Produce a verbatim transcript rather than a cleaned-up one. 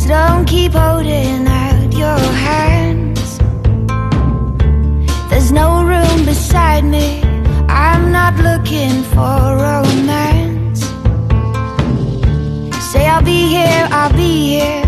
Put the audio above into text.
So don't keep holding out your hands. There's no room beside me. I'm not looking for romance. Say I'll be here, I'll be here